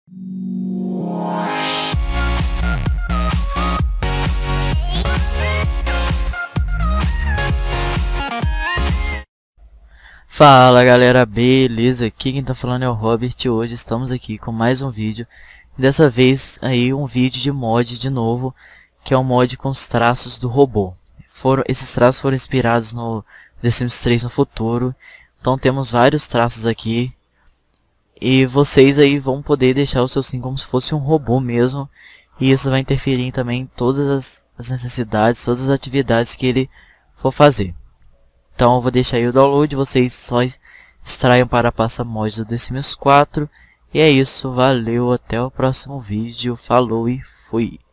Fala galera, beleza? Aqui quem tá falando é o Robert e hoje estamos aqui com mais um vídeo. Dessa vez aí um vídeo de mod de novo, que é um mod com os traços do robô. Esses traços foram inspirados no The Sims 3 no futuro, então temos vários traços aqui. E vocês aí vão poder deixar o seu sim como se fosse um robô mesmo. E isso vai interferir também em todas as necessidades, todas as atividades que ele for fazer. Então eu vou deixar aí o download, vocês só extraiam para a pasta mod do The Sims 4. E é isso, valeu, até o próximo vídeo, falou e fui!